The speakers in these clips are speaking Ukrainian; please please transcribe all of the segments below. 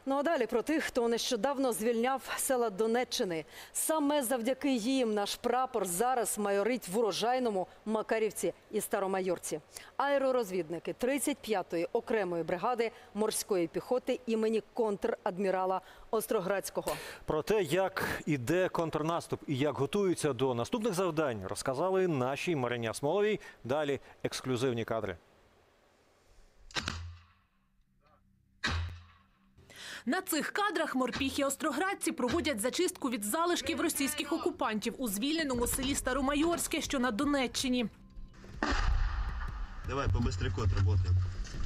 Ну а далі про тих, хто нещодавно звільняв села Донеччини. Саме завдяки їм наш прапор зараз майорить в Урожайному, Макарівці і Старомайорці. Аеророзвідники 35-ї окремої бригади морської піхоти імені контр-адмірала Остроградського. Про те, як іде контрнаступ і як готуються до наступних завдань, розказали нашій Марині Асмоловій. Далі ексклюзивні кадри. На цих кадрах морпіхи-остроградці проводять зачистку від залишків російських окупантів у звільненому селі Старомайорське, що на Донеччині. Давай, побыстрее код работаем.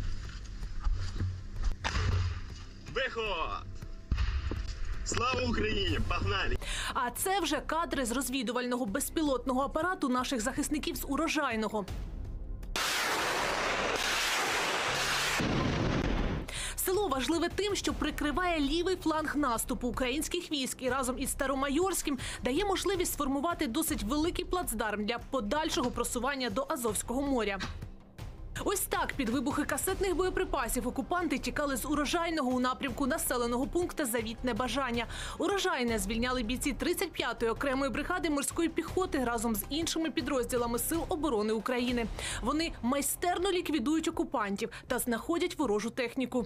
Виход! Слава Україні! Погнали! А це вже кадри з розвідувального безпілотного апарату наших захисників з Урожайного. Село важливе тим, що прикриває лівий фланг наступу українських військ і разом із Старомайорським дає можливість сформувати досить великий плацдарм для подальшого просування до Азовського моря. Ось так під вибухи касетних боєприпасів окупанти тікали з Урожайного у напрямку населеного пункту Завітне Бажання. Урожайне звільняли бійці 35-ї окремої бригади морської піхоти разом з іншими підрозділами Сил оборони України. Вони майстерно ліквідують окупантів та знаходять ворожу техніку.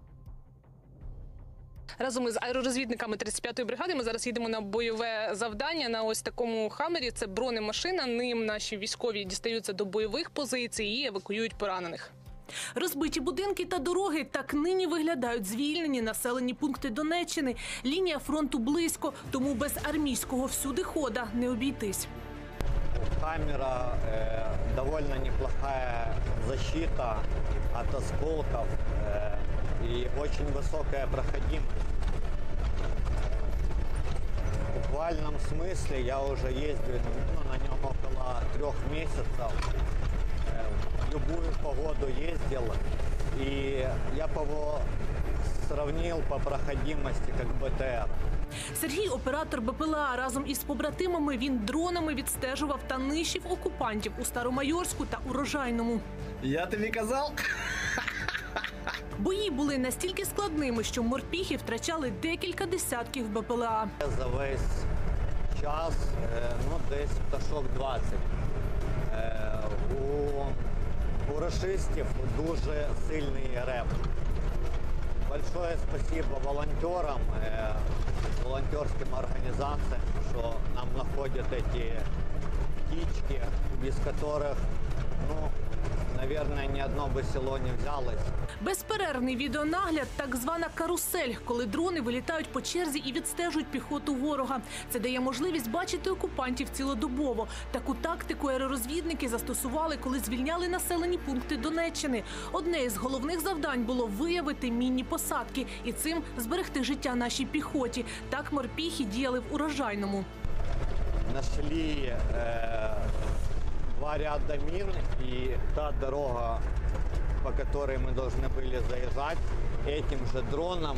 Разом із аеророзвідниками 35-ї бригади ми зараз їдемо на бойове завдання на ось такому хаммері. Це бронемашина. Ним наші військові дістаються до бойових позицій і евакуюють поранених. Розбиті будинки та дороги так нині виглядають звільнені населені пункти Донеччини. Лінія фронту близько, тому без армійського всюди хода не обійтись. Камера довольно неплохая защита от осколков и очень высокая проходимость. В буквальном смысле я уже ездил на нем около 3 месяцев. В любую погоду ездил, и я его сравнил по проходимости как БТР. Сергій – оператор БПЛА. Разом із побратимами він дронами відстежував та нищив окупантів у Старомайорську та Урожайному. Я тобі казав? Бої були настільки складними, що морпіхи втрачали декілька десятків БПЛА. За весь час, десь пташок 20. У рашистів дуже сильний реп. Большое спасибо волонтерам, волонтерским организациям, что нам находят эти птички, без которых, наверное, ни одно бы село не взялось. Безперервний відеонагляд – так звана карусель, коли дрони вилітають по черзі і відстежують піхоту ворога. Це дає можливість бачити окупантів цілодобово. Таку тактику аеророзвідники застосували, коли звільняли населені пункти Донеччини. Одне із головних завдань було виявити мінні посадки і цим зберегти життя нашій піхоті. Так морпіхи діяли в Урожайному. Нашли 2 ряда мин, и та дорога, по которой мы должны были заезжать, этим же дроном,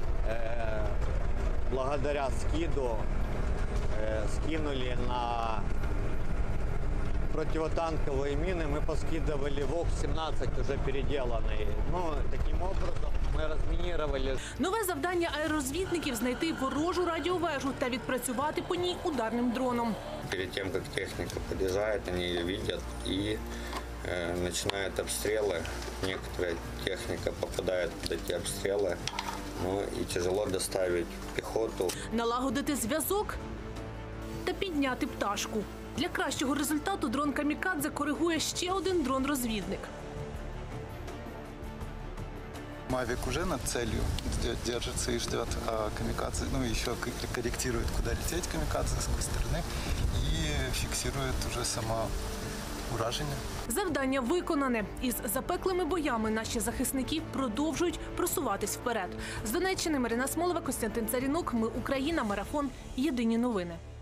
благодаря скиду, скинули на противотанковые мины. Мы поскидывали ВОК-17 уже переделанный. Таким образом мы разминировали. Нове завдання аеророзвідників – знайти ворожу радіовежу та відпрацювати по ній ударним дроном. Перед тем, как техника подъезжает, они ее видят и начинают обстрелы. Некоторая техника попадает под эти обстрелы, и тяжело доставить пехоту. Налагодити зв'язок та підняти пташку. Для кращого результату дрон «Камікадзе» коригує ще один дрон-розвідник. Мавик уже над целью держится и ждет, а камикадзе, еще корректирует, куда лететь камикадзе, с какой стороны, и фиксирует уже само ураження. Завдання виконане. Із запеклими боями наші захисники продовжують просуватись вперед. З Донеччини Марина Асмолова, Костянтин Царінок. Ми Україна. Марафон. Єдині новини.